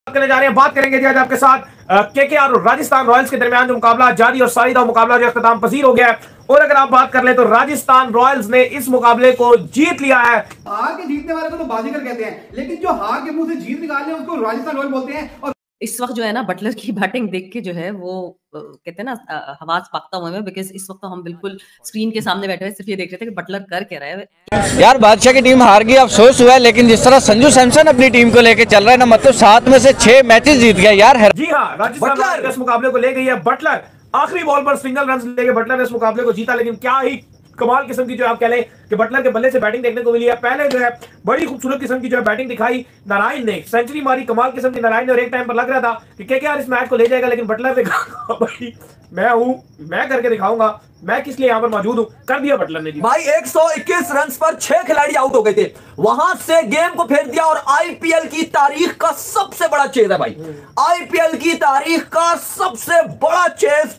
करने जा रहे हैं, बात करेंगे आज आपके साथ केकेआर और राजस्थान रॉयल्स के दरमियान जो मुकाबला जारी और सारीदा मुकाबला जो इख्तिताम पसीर हो गया है। और अगर आप बात कर ले तो राजस्थान रॉयल्स ने इस मुकाबले को जीत लिया है। हार के जीतने वाले को तो बाजीगर कहते हैं, लेकिन जो हार के मुंह से जीत निकालने उसको राजस्थान रॉयल बोलते हैं। और इस वक्त जो है ना बटलर की बैटिंग देख के जो है वो कहते हैं ना हवास पाकता हुआ है, बिकॉज इस वक्त तो हम बिल्कुल स्क्रीन के सामने बैठे हुए सिर्फ ये देख रहे थे कि बटलर कर क्या रहा है। यार बादशाह की टीम हार गई, अफसोस हुआ है, लेकिन जिस तरह संजू सैमसन अपनी टीम को लेके चल रहा है ना, मतलब 7 में से 6 मैचेस जीत गया यार। जी हाँ, राजस्थान इस मुकाबले को ले गई है। बटलर आखिरी बॉल पर सिंगल रन लेके बटलर ने इस मुकाबले को जीता। लेकिन क्या ही कमाल किस्म की जो आप कह लें कि बटलर के बल्ले से बैटिंग देखने को मिली है। पहले जो है बड़ी खूबसूरत किस्म की जो है बैटिंग दिखाई नारायण ने, सेंचुरी मारी कमाल किस्म की नारायण ने। और एक टाइम पर लग रहा था कि केकेआर इस मैच को ले जाएगा, लेकिन बटलर ने कहा भाई मैं करके दिखाऊंगा, मैं किस लिए यहाँ पर मौजूद हूँ। कर दिया बटलर ने जी भाई। 121 रन पर 6 खिलाड़ी आउट हो गए थे, वहां से गेम को फेर दिया। और आईपीएल की तारीख का सबसे बड़ा चेज है भाई, आईपीएल की तारीख का सबसे बड़ा चेज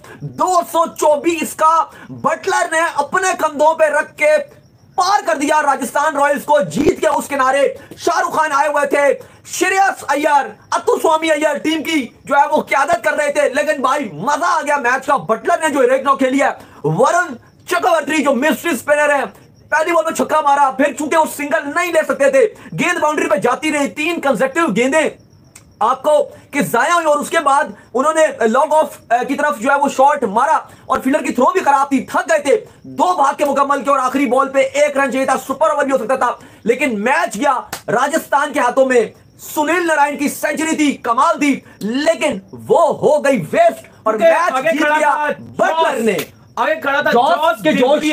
224 का बटलर ने अपने कंधों पे रख के पार कर दिया राजस्थान रॉयल्स को। जीत के उस किनारे शाहरुख खान आए हुए थे, श्रेयस अय्यर, अतुल स्वामी अय्यर टीम की जो है वो क्यादत कर रहे थे। लेकिन भाई मजा आ गया मैच का। बटलर ने जो 1 खेली है, वरुण चक्रवर्ती जो मिस्ट्री स्पिनर है, पहली बॉल में छक्का मारा। फिर चूंकि वो सिंगल नहीं ले सकते थे, गेंद बाउंड्री पे जाती रही, 3 कंसेक्टिव गेंदें आपको कि जाया हुई। और उसके बाद उन्होंने लॉन्ग ऑफ की तरफ जो है वो शॉट मारा और फील्डर की थ्रो भी खराब थी, थक गए थे। 2 भाग के मुकम्मल किए और आखिरी बॉल पे 1 रन चाहिए था, सुपर ओवर भी हो सकता था, लेकिन मैच गया राजस्थान के हाथों में। सुनील नारायण की सेंचुरी थी, कमाल थी, लेकिन वो हो गई वेस्ट और मैच जीत लिया बटलर ने। आगे खड़ा था Jos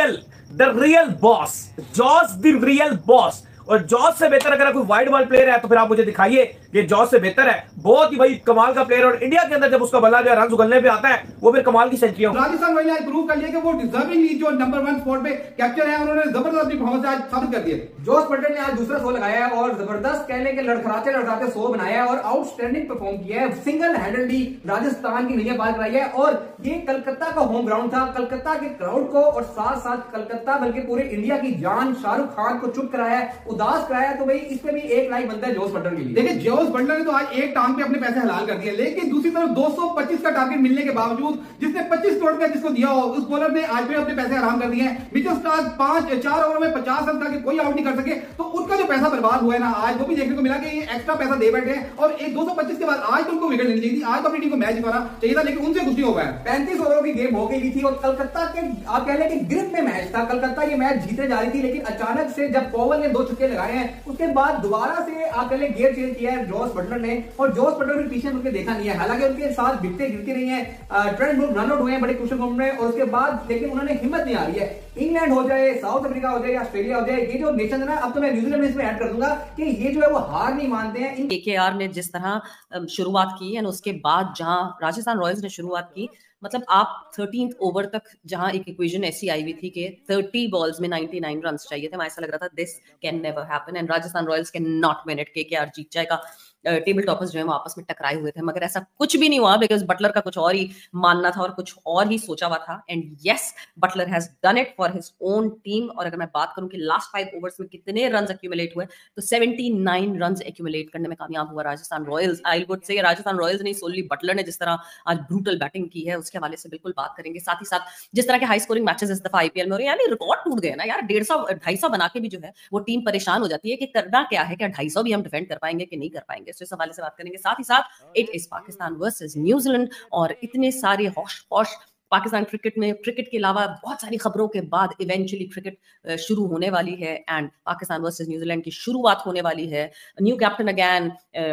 the real boss, Jos the real boss. और जॉस से बेहतर अगर कोई वाइड बॉल प्लेयर है तो फिर आप मुझे दिखाइए कि जॉस से बेहतर है। बहुत ही भाई कमाल का प्लेयर। और इंडिया के अंदर जब उसका बल्ला जो रन उगलने पे आता है वो फिर कमाल की सेंचुरियां। राजस्थान रॉयल ने प्रूव कर लिया कि वो डिजर्विंगली जो नंबर 1 स्पॉट पे कैप्चर है, उन्होंने जबरदस्त अपनी परफॉर्मेंस आज साबित कर दी है। जॉस बटलर ने आज दूसरा 100 लगाया है और जबरदस्त कहने के लड़खड़ाते 100 बनाया है और आउटस्टैंडिंग परफॉर्म किया है। सिंगल हैंडली राजस्थान की नैया पार कराई है। और ये कलकत्ता का होम ग्राउंड था, कलकत्ता के क्राउड को और साथ साथ कलकत्ता बल्कि पूरे इंडिया की जान शाहरुख खान को चुप कराया, उदास कराया। तो भाई इस पे भी 1 लाइक बनता है जॉस बटलर के लिए। देखिए जॉस बटलर ने तो आज एक टांग पे अपने पैसे हलाल कर दिए, लेकिन दूसरी तरफ 225 का टारगेट मिलने के बावजूद जिसने 25 करोड़ का जिसको दिया हो, उस बॉलर ने आज भी अपने पैसे आराम कर दिए हैं। मिचेल स्टार्क 4 ओवर में 50 रन करके कोई आउट नहीं कर सके, तो उनका जो पैसा बर्बाद हुआ है ना आज, वो भी देखने को मिला कि ये एक्स्ट्रा पैसा दे बैठे हैं। और एक 225 के बाद आज तो उनको विकेट लेनी चाहिए थी, आज तो अपनी टीम को मैच जिताना चाहिए था, लेकिन उनसे कुछ नहीं हो पाया। 35 ओवरों की गेम हो गई थी और कलकत्ता के आप कह लें कि ग्रिप में मैच था, कलकत्ता ये मैच जीतने जा रही थी। लेकिन अचानक से जब पॉवल ने 2 छक्के लगाए हैं, उसके बाद दोबारा से आप कह लें गियर चेंज किया है जॉस बटलर ने। और जॉस बटलर भी पीछे मुड़के देखा नहीं है, हालांकि उनके साथ विकेटें गिरती रही हैं, ट्रेंट ब्रूक रन आउट हुए हैं बड़े क्रूशियल मोमेंट में। और उसके बाद लेकिन उन्होंने हिम्मत नहीं आ रही है। इंग्लैंड हो जाए, साउथ अफ्रीका हो जाए या ऑस्ट्रेलिया हो जाए, ये जो नेशन है ना, अब तो मैं न्यूजीलैंड में इसमें ऐड कर दूंगा कि ये जो है वो हार नहीं मानते हैं। केकेआर ने जिस तरह शुरुआत की है उसके बाद जहां राजस्थान रॉयल्स ने शुरुआत की, मतलब आप 13th ओवर तक जहां एक इक्वेशन ऐसी आई हुई थी कि 30 बॉल्स में 99 रन चाहिए थे, मैं ऐसा लग रहा था this can never happen and Rajasthan royals can not win it, KKR जीत जाएगा। टेबल टॉपर्स जो है वो आपस में टकराए हुए थे, मगर ऐसा कुछ भी नहीं हुआ बिकॉज बटलर का कुछ और ही मानना था और कुछ और ही सोचा हुआ था। And yes, Butler has done it for his own team. और अगर मैं बात करूं कि लास्ट 5 ओवर्स में कितने रन एक्यूमुलेट हुए, तो 79 रन एक्यूमुलेट करने में कामयाब हुआ Rajasthan Royals. I would say Rajasthan Royals नहीं, सोनली बटलर ने जिस तरह आज ब्रूटल बैटिंग की है उसके हवाले से बिल्कुल बात करेंगे। साथ ही साथ जिस तरह के हाई स्कोरिंग मैचेस इस दफा आईपीएल में हो रहे हैं, यानी रिकॉर्ड टूट गए ना यार, 150-250 बना के भी जो है वो टीम परेशान हो जाती है कि करना क्या है, क्या 250 भी हम डिफेंड कर पाएंगे कि नहीं कर पाएंगे। तो इस हवाले से बात करेंगे। साथ ही साथ it is Pakistan versus New Zealand और इतने सारे हौश पाकिस्तान क्रिकेट के अलावा बहुत सारी खबरों के बाद इवेंचुअली क्रिकेट शुरू होने वाली है एंड पाकिस्तान वर्सेस न्यूजीलैंड की शुरुआत होने वाली है। न्यू कैप्टन अगैन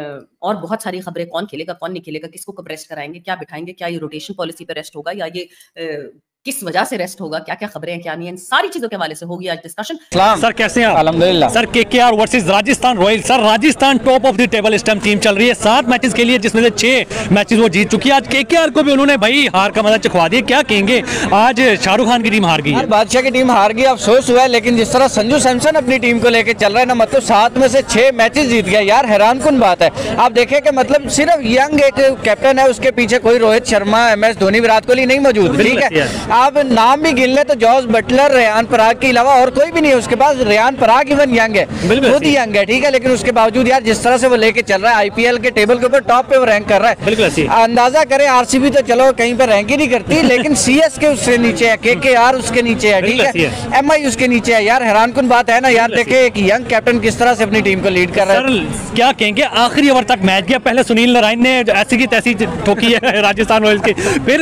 और बहुत सारी खबरें, कौन खेलेगा कौन नहीं खेलेगा, किसको कब रेस्ट कराएंगे, क्या बिठाएंगे, क्या ये रोटेशन पॉलिसी पे रेस्ट होगा या ये किस वजह से रेस्ट होगा, क्या क्या खबरें हैं क्या नहीं है, इन सारी चीजों के हवाले से होगी आज डिस्कशन। सर कैसे हैं आप? अल्हम्दुलिल्लाह। Sir KKR versus Rajasthan royals. Sir Rajasthan top of the table इस टाइम टीम चल रही है 7 मैचेस के लिए, जिसमें से 6 मैचेस वो जीत चुकी है। आज केकेआर को भी उन्होंने भाई हार का मजा चखवा दिया, क्या कहेंगे? आज शाहरुख खान की टीम हार गई है। बादशाह की टीम हार गई, अफसोस हुआ है, लेकिन जिस तरह संजू सैमसन अपनी टीम को लेके चल रहा है ना, मतलब 7 में से 6 मैचेस जीत गया यार, हैरान कुन बात है। आप देखें कि मतलब सिर्फ यंग एक कैप्टन है, उसके पीछे कोई रोहित शर्मा, MS धोनी, विराट कोहली नहीं मौजूद, ठीक है। आप नाम भी गिन ले तो जॉस बटलर, रेयान पराग के अलावा और कोई भी नहीं है उसके पास। रेयान पराग इवन यंग है, खुद ही यंग है, ठीक है, लेकिन उसके बावजूद यार जिस तरह से वो लेके चल रहा है आईपीएल के टेबल के ऊपर टॉप पे वो रैंक कर रहा है। बिल्कुल अंदाजा करें आरसीबी तो चलो कहीं पे रैंक ही नहीं करती, लेकिन सीएसके उससे नीचे है, केकेआर उसके नीचे है, ठीक है, एमआई उसके नीचे है। यार हैरानकुन बात है ना यार। देखे एक यंग कैप्टन किस तरह से अपनी टीम को लीड कर रहा है। क्या कहेंगे, आखिरी ओवर तक मैच गया, पहले सुनील नारायण ने ऐसी की तैसी ठोकी है राजस्थान रॉयल्स की, फिर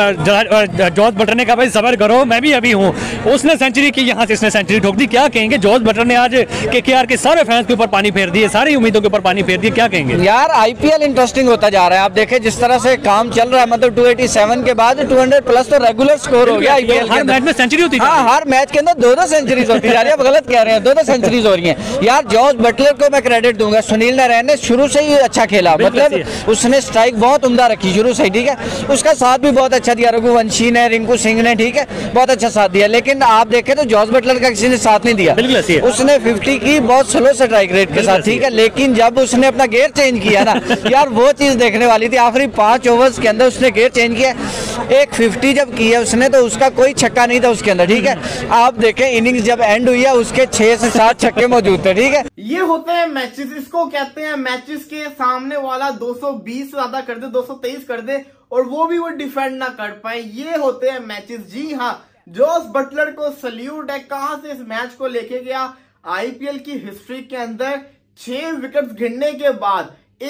जॉस बटलर ने कहा भाई सबर करो मैं भी अभी हूँ, उसने सेंचुरी की, यहाँ से इसने सेंचुरी ठोक दी। क्या कहेंगे, जॉस बटलर ने आज केकेआर के सारे फैंस के ऊपर पानी फेर दिए, सारी उम्मीदों के ऊपर पानी फेर दिए, क्या कहेंगे? यार आईपीएल इंटरेस्टिंग होता जा रहा है। आप देखें जिस तरह से काम चल रहा है, मतलब 287 के बाद 200 प्लस तो रेगुलर स्कोर हो गया आईपीएल हर मैच में सेंचुरी होती है। हाँ, हर मैच के अंदर 2-2 सेंचुरीज होती है। आप गलत कह रहे हैं, 2-2 सेंचुरीज हो रही हैं। यार जॉस बटलर को मैं क्रेडिट दूंगा, सुनील नारायण ने शुरू से ही अच्छा खेला, मतलब उसने स्ट्राइक बहुत उम्दा रखी शुरू से, ठीक है, उसका साथ भी बहुत अच्छा दिया, रघुवंशी ने, रिंकू सिंह ने, ठीक है, बहुत अच्छा साथ दिया। लेकिन आप देखें तो जॉस बटलर का किसी ने साथ नहीं दिया, उसने 50 की बहुत स्लो स्ट्राइक रेट के साथ, ठीक है, लेकिन जब उसने अपना गियर चेंज किया ना यार वो चीज देखने वाली थी। आखिरी 5 ओवर्स के अंदर उसने गियर चेंज किया, एक 50 जब किया उसने तो उसका कोई छक्का नहीं था उसके अंदर, ठीक है। आप देखें इनिंग्स जब एंड हुई है उसके 6 से 7 छक्के मौजूद थे, ठीक है। ये होते हैं मैचेस, इसको कहते हैं मैचेस के सामने वाला 220 ज्यादा कर दे, 223 कर दे और वो भी वो डिफेंड ना कर पाए, ये होते हैं मैचेस। जी हाँ, जॉस बटलर को सल्यूट है, कहां से इस मैच को लेके गया। आईपीएल की हिस्ट्री के अंदर 6 विकेट गिरने के बाद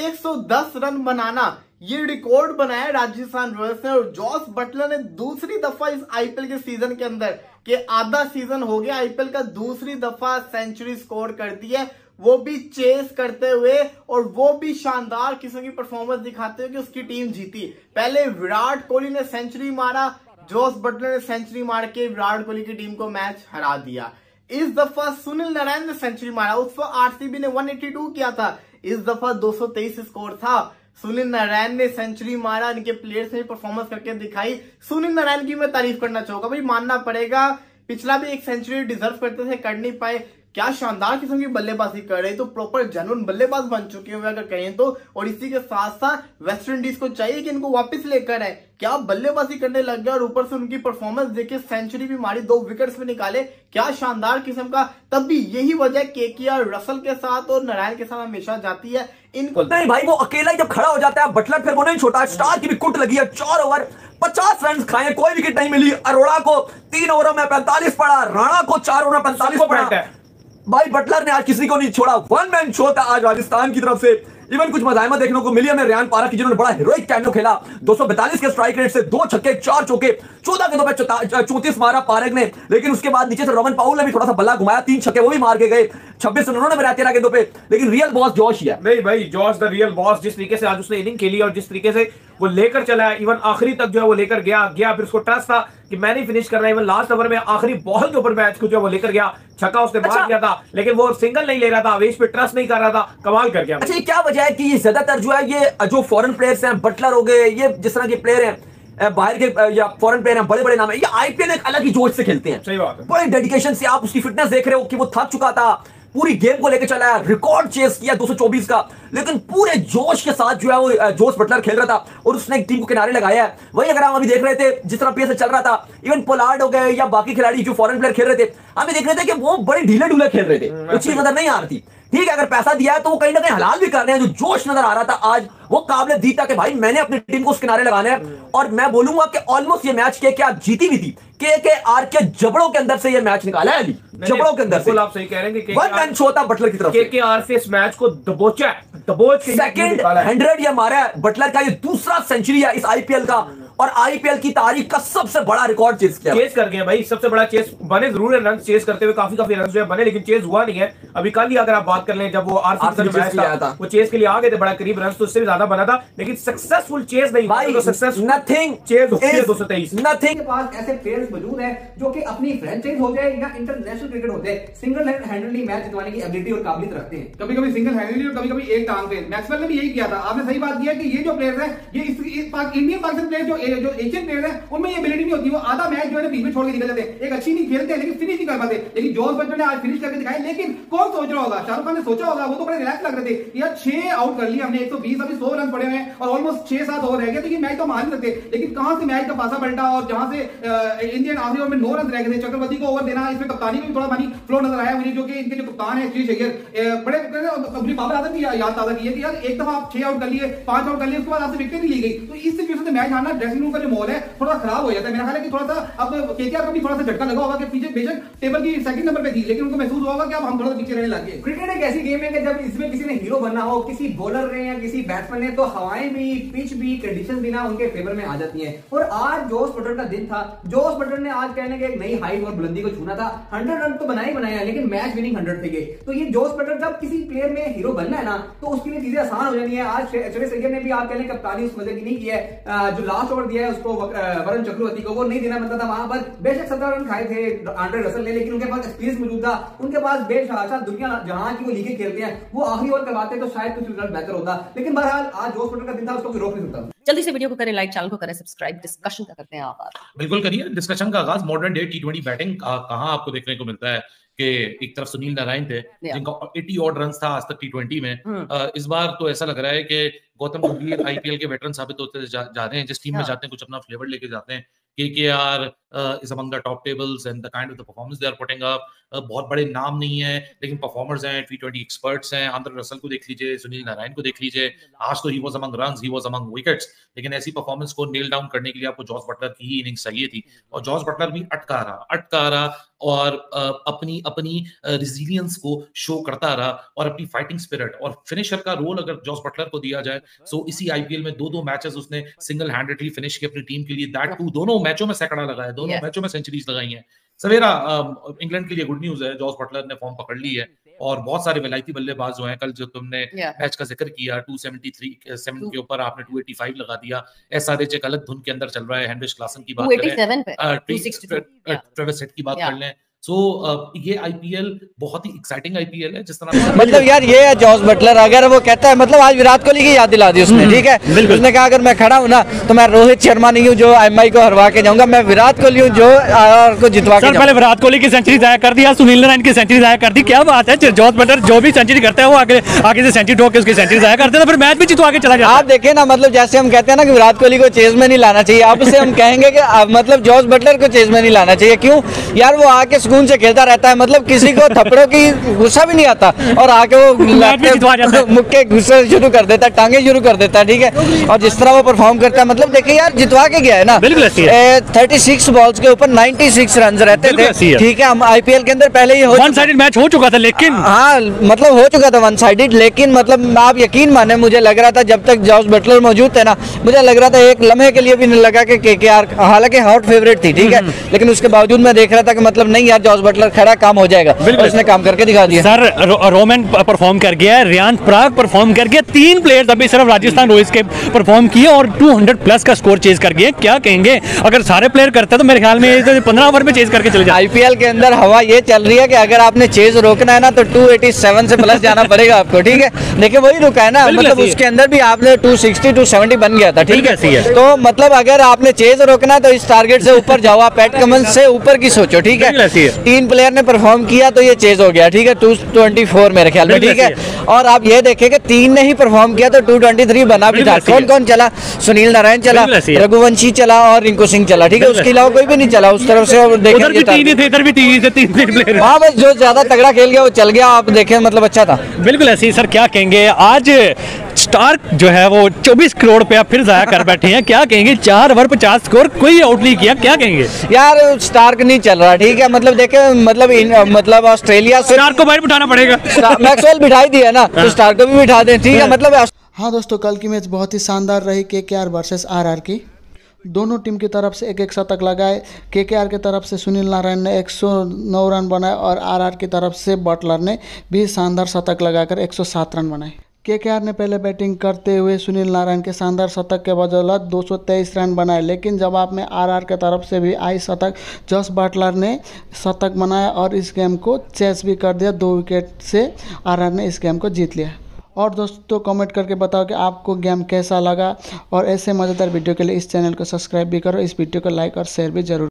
110 रन बनाना, ये रिकॉर्ड बनाया राजस्थान रॉयल्स ने। और जॉस बटलर ने दूसरी दफा इस आईपीएल के सीजन के अंदर, कि आधा सीजन हो गया आईपीएल का, दूसरी दफा सेंचुरी स्कोर कर दी है, वो भी चेस करते हुए और वो भी शानदार किस्म की परफॉर्मेंस दिखाते हुए कि उसकी टीम जीती। पहले विराट कोहली ने सेंचुरी मारा, जॉस बटलर ने सेंचुरी मार के विराट कोहली की टीम को मैच हरा दिया। इस दफा सुनील नारायण ने सेंचुरी मारा, उस पर आरसीबी ने 182 किया था, इस दफा 223 स्कोर था। सुनील नारायण ने सेंचुरी मारा, इनके प्लेयर्स ने परफॉर्मेंस करके दिखाई। सुनील नारायण की मैं तारीफ करना चाहूंगा, भाई मानना पड़ेगा, पिछला भी एक सेंचुरी डिजर्व करते थे, कर नहीं पाए। क्या शानदार किस्म की बल्लेबाजी कर रहे, तो प्रॉपर जेन्युइन बल्लेबाज बन चुके हुए अगर कहें तो। और इसी के साथ साथ वेस्ट इंडीज को चाहिए कि इनको वापस लेकर आए, क्या बल्लेबाजी करने लग गया और ऊपर से उनकी परफॉर्मेंस देखिए, सेंचुरी भी मारी, 2 विकेट्स भी निकाले, क्या शानदार किस्म का। तब भी यही वजह केकेआर रसल के साथ और नारायण के साथ हमेशा जाती है इनको। नहीं भाई, वो अकेला ही जब खड़ा हो जाता है बटलर, फिर वो नहीं छोटा, स्टार की भी कुट लगी है, 4 ओवर 50 रन खाए, कोई विकेट नहीं मिली। अरोड़ा को 3 ओवरों में 45 पड़ा, राणा को 4 ओवर में 45 पड़ा। भाई बटलर ने आज किसी को नहीं छोड़ा, 1 मैन शो था आज राजस्थान की तरफ से। इवन कुछ मजायमा देखने को मिली हमें रेयान पराग की, जिन्होंने बड़ा हीरोइक कैमियो खेला, 242 के स्ट्राइक रेट से 2 छक्के 4 चौके, 14 के 2 पे 34 मारा पारग ने। लेकिन उसके बाद नीचे से रोमन पाउल ने भी थोड़ा सा बल्ला घुमाया, 3 छक्के वो भी मार के गए, 26 रन उन्होंने बनाया 13 गेंदों पे। लेकिन रियल बॉस जॉश ही है। नहीं भाई, जॉश द रियल बॉस, जिस तरीके से आज उसने इनिंग खेली और जिस तरीके से वो लेकर चला है, इवन आखिरी तक जो है वो लेकर गया फिर उसको ट्रस्ट था कि मैं नहीं फिनिश करना। इवन लास्ट ओवर में आखिरी बॉल के ऊपर मैच को जो है वो लेकर गया, छक्का उसने मार दिया था, लेकिन वो सिंगल नहीं ले रहा था, आवेश पे ट्रस्ट नहीं कर रहा था, कमाल कर गया। अच्छा, ये क्या वजह है कि ये ज्यादातर जो है ये जो फॉरेन प्लेयर्स हैं, बटलर हो गए, ये जिस तरह के प्लेयर हैं बाहर के या फॉरेन प्लेयर हैं, बड़े बड़े नाम है, ये आईपीएल एक अलग ही जोश से खेलते हैं। सही बात है, बड़े डेडिकेशन से। आप उसकी फिटनेस देख रहे हो कि वो थक चुका था, पूरी गेम को लेकर चला है, रिकॉर्ड चेस किया 224 का, लेकिन पूरे जोश के साथ जो है वो जॉस बटलर खेल रहा था और उसने एक टीम को किनारे लगाया है। वही अगर हम अभी देख रहे थे जिस तरह पेस चल रहा था, इवन पोलार्ड हो गए या बाकी खिलाड़ी जो फॉरेन प्लेयर खेल रहे थे, हम देख रहे थे कि वो बड़े ढीले ढूले खेल रहे थे, वो चीज नजर नहीं आ रही थी। ठीक है, अगर पैसा दिया है तो वो कहीं ना कहीं हलाल भी कर रहे हैं। जो जोश नजर आ रहा था आज, वो काबिल दी था कि भाई मैंने अपनी टीम को उस किनारे लगाना है। और मैं बोलूंगा कि ऑलमोस्ट ये मैच के जीती भी थी, केकेआर के जबड़ों के अंदर से ये मैच निकाला है अभी, जबड़ों के अंदर से। आप सही कह रहे हैं कि 1 मैन शो था बटलर की तरफ से, केकेआर से इस मैच को दबोचा है, दबोच के सेकंड 100 ये मारा है बटलर का, ये दूसरा सेंचुरी है इस आईपीएल का और आईपीएल की तारीख का सबसे बड़ा रिकॉर्ड चेस किया, चेस कर गए भाई। सबसे बड़ा चेस बने जरूर है, रन चेस करते हुए काफी रन जो है बने, लेकिन चेस हुआ नहीं है। अभी कल ही अगर आप बात कर लें, जब वो आरसीबी का मैच था, वो चेस के लिए आ गए थे, बड़ा करीब रन तो उससे भी ज्यादा बना था, लेकिन सक्सेसफुल चेस नहीं भाई, सक्सेसफुल नथिंग चेस होती है 223 नथिंग। के पास ऐसे प्लेयर्स मौजूद हैं जो कि अपनी फ्रेंचाइज हो जाए या इंटरनेशनल क्रिकेट हो जाए, सिंगल हैंडली मैच जितवाने की एबिलिटी और काबिलियत रखते हैं। कभी कभी सिंगल हैंडली और कभी कभी एक टांग पे। मैक्सवेल ने भी यही किया था, आपने सही बात किया कि ये जो प्लेयर्स हैं ये इंडियन पाकिस्तान प्लेयर जो एशियन प्लेयर है उनमें ये एबिलिटी नहीं होती, वो आधा मैच जो है बीच में छोड़ के निकल जाते हैं, एक अच्छी नहीं खेलते हैं लेकिन फिनिश नहीं कर पाते। लेकिन जॉस बटलर ने आज फिनिश करके दिखाया। लेकिन कौन सोच रहा होगा, शाहरुख खान ने सोचा होगा, वो तो बड़े रिलैक्स लग रहे थे यार 6 आउट कर लिया हमने 120, अभी 100 रन पड़े हुए हैं और ऑलमोस्ट 6-7 ओवर रह गए, तो ये मैच तो मान नहीं सकते। लेकिन कहां से मैच का पासा पलटा और जहां से इंडियन आखिरी ओवर में 9 रन रह गए थे, चक्रवर्ती को ओवर देना, इसमें कप्तानी में भी थोड़ा पानी फ्लो नजर आया मुझे, जो कि इनके जो कप्तान है श्री शेखर बड़े अपनी बाबर आदम की याद ताजा की है कि यार एक दफा आप 6 आउट कर लिए, 5 आउट कर लिए, उसके बाद आपसे विकेट नहीं ली गई, तो इस सिचुएशन में मैच हारना ड्रेसिंग रूम का जो माहौल है थोड़ा खराब हो जाता है। मेरा ख्याल है कि थोड़ा सा अब केकेआर को भी थोड़ा सा झटका लगा होगा कि पीछे बेशक टेबल की सेकंड नंबर पे थी, लेकिन उनको महसूस होगा कि अब हम थोड़ा पीछे रहने लगे। क्रिकेट एक ऐसी गेम है कि जब इसमें किसी ने हीरो बनना हो, किसी बॉलर ने या किसी बैट्समैन ने, तो हवाएं भी, पिच भी, कंडीशंस भी ना उनके फेवर में आ जाती हैं। और आज जॉस बटलर का दिन था। जॉस बटलर ने आज कहने के एक नई हाइट और बुलंदी को छूना था। 100 रन तो बनाए बनाया, लेकिन मैच विनिंग 100 थे। तो ये जॉस बटलर जब किसी प्लेयर में हीरो बनना है ना, तो उसके लिए चीजें आसान हो जानी है। आज श्रेयस अय्यर ने भी आप कहने कप्तानी उस मजे की नहीं की है, जो लास्ट ओवर दिया है उसको वरुण चक्रवर्ती को, वो नहीं देना बनता था। वहां पर बेशक 17 रन खाए थे आंड्रे रसल ने, लेकिन उनके पास एक्सपीरियंस मौजूद था, उनके पास बेशक दुनिया जहां की वो लीगें खेलते हैं, वो आखिरी ओवर करवाते तो शायद कुछ रिजल्ट बेहतर होता। लेकिन बहरहाल आज जॉस बटलर का दिन था, उसको कोई रोक नहीं सकता। जल्दी से वीडियो को करें लाइक, चैनल को करें सब्सक्राइब, डिस्कशन का करते हैं आगाज। बिल्कुल करिए डिस्कशन का आगाज। मॉडर्न डे टी20 बैटिंग कहां आपको देखने को मिलता है कि एक तरफ सुनील नारायण थे जिनका 80 ऑड रन था आज तक टी20 में। इस बार तो ऐसा लग रहा है कि गौतम गंभीर आईपीएल के वेटरन साबित होते जा रहे हैं, जिस टीम में जाते हैं कुछ अपना फ्लेवर लेके जाते हैं। KKR is among the top tables and the kind of the performance they are putting up. बहुत बड़े नाम नहीं है लेकिन परफॉर्मर्स हैं, T20 एक्सपर्ट्स हैं। आंद्रे रसल को देख लीजिए, सुनील नारायण को देख लीजिए, आज तो he was among runs, he was among wickets. लेकिन ऐसी परफॉर्मेंस को नेल डाउन करने के लिए आपको जॉस बटलर की ही इनिंग्स चाहिए थी, और जॉस बटलर भी अटका रहा और अपनी रिजिलियंस को शो करता रहा और अपनी फाइटिंग स्पिरिट और फिनिशर का रोल अगर जॉस बटलर को दिया जाए, सो इसी आईपीएल में 2 मैचेस उसने सिंगल हैंडेडली फिनिश किए अपनी टीम के लिए। दैट टू दोनों मैचों में सैकड़ा लगाया, दोनों मैचों में सेंचुरीज लगाई हैं। सवेरा इंग्लैंड के लिए गुड न्यूज है, जॉस बटलर ने फॉर्म पकड़ ली है और बहुत सारे विलायती बल्लेबाज जो हैं, कल जो तुमने मैच का जिक्र किया 273 के ऊपर आपने 285 लगा दिया। एसआरएच एक अलग धुन के अंदर चल रहा है, हेनरिच क्लासन की बात करें, ट्रेविस हेड की बात कर लें। सो ये आईपीएल बहुत ही एक्साइटिंग आईपीएल है। जिस तरह मतलब यार ये है जॉस बटलर, अगर वो कहता है मतलब आज विराट कोहली की याद दिला दी उसने, ठीक है, उसने कहा अगर मैं खड़ा हूँ ना तो मैं रोहित शर्मा नहीं हूँ जो एमआई को हरवा के जाऊंगा, मैं विराट कोहली हूँ जो आरआर को जितवा के। पहले विराट कोहली की सेंचुरी जाया कर दिया, सुनील नारायण की सेंचुरी जाया कर दी, क्या बात है। जॉस बटलर जो भी सेंचुरी करता है वो आगे से सेंचुरी ठोक के उसकी सेंचुरी जाया करते हैं, फिर मैच भी जितवा के चला जाता है। आप देखें ना, मतलब जैसे हम कहते हैं ना कि विराट कोहली को चेज में नहीं लाना चाहिए, अब से हम कहेंगे कि मतलब जॉस बटलर को चेज में नहीं लाना चाहिए। क्यों यार, वो आके सुकून से खेलता रहता है, मतलब किसी को थप्पड़ों की गुस्सा भी नहीं आता और आके वो मुक्के गुस्से शुरू कर देता है, टांगे शुरू कर देता है, ठीक है। और जिस तरह वो परफॉर्म करता है, मतलब देखिए यार जितवा के गया है ना, 36 बॉल्स के ऊपर 96 रन रहते थे, ठीक है। हम आईपीएल के अंदर पहले ही वन साइडेड मैच हो चुका था, लेकिन हाँ मतलब हो चुका था वन साइडेड, लेकिन मतलब आप यकीन माने मुझे लग रहा था जब तक जॉस बटलर मौजूद थे ना, मुझे लग रहा था एक लम्हे के लिए भी नहीं लगा कि केकेआर हालांकि हॉट फेवरेट थी, ठीक है, लेकिन उसके बावजूद मैं देख रहा था कि मतलब नहीं यार जॉस बटलर खड़ा काम हो जाएगा, उसने काम करके दिखा दिया। सर रोमन परफॉर्म कर गया है, रियान पराग परफॉर्म कर गया, 3 प्लेयर्स अभी सिर्फ राजस्थान रॉयल्स के परफॉर्म किए और 200 प्लस का स्कोर चेज कर गए। क्या कहेंगे, अगर सारे प्लेयर करते तो मेरे ख्याल में 15 ओवर में चेज करके चले जाए। आईपीएल के अंदर हवा ये चल रही है कि अगर आपने चेज रोकना है ना तो 287 से प्लस जाना पड़ेगा आपको, ठीक है। देखिए वही रुका है ना, मतलब उसके अंदर भी आपने 260 270 बन गया था, ठीक है। तो मतलब अगर आपने चेज रोकना है तो इस टारगेट से ऊपर जाओ, आप पैट कमिंस से ऊपर की सोचो, ठीक है। 3 प्लेयर ने परफॉर्म किया तो ये चेज हो गया, ठीक है, 224 मेरे ख्याल में, ठीक है। और आप ये देखें कि 3 ने ही परफॉर्म किया तो 223 बना भी था। कौन कौन चला, सुनील नारायण चला, रघुवंशी चला और रिंकू सिंह चला, ठीक है, उसके अलावा कोई भी नहीं चला उस तरफ से। हाँ बस जो ज्यादा तगड़ा खेल गया वो चल गया, आप देखें मतलब अच्छा था। बिल्कुल ऐसे ही। सर क्या कहेंगे, आज स्टार्क जो है वो 24 करोड़ पे फिर जाया कर बैठे हैं, क्या कहेंगे, 4 ओवर 50 स्कोर, कोई आउट नहीं किया, क्या कहेंगे यार। स्टार्क नहीं चल रहा, ठीक है, मतलब देखे मतलब ऑस्ट्रेलिया से स्टार्क को बाहर बिठाना पड़ेगा। मैक्सवेल बिठाई दिया ना तो स्टार्क को भी बिठा दें, ठीक है, मतलब। हाँ दोस्तों, कल की मैच बहुत ही शानदार रही केकेआर वर्सेस आरआर की। दोनों टीम की तरफ से एक शतक लगाए। केकेआर की तरफ से सुनील नारायण ने 109 रन बनाए और आरआर की तरफ से बटलर ने भी शानदार शतक लगाकर 107 रन बनाए। केकेआर ने पहले बैटिंग करते हुए सुनील नारायण के शानदार शतक के बदौलत 223 रन बनाए, लेकिन जवाब में आरआर के तरफ से भी आई शतक। जॉस बटलर ने शतक बनाया और इस गेम को चेस भी कर दिया, 2 विकेट से आरआर ने इस गेम को जीत लिया। और दोस्तों कमेंट करके बताओ कि आपको गेम कैसा लगा, और ऐसे मज़ेदार वीडियो के लिए इस चैनल को सब्सक्राइब भी करो, इस वीडियो को लाइक और शेयर भी जरूर।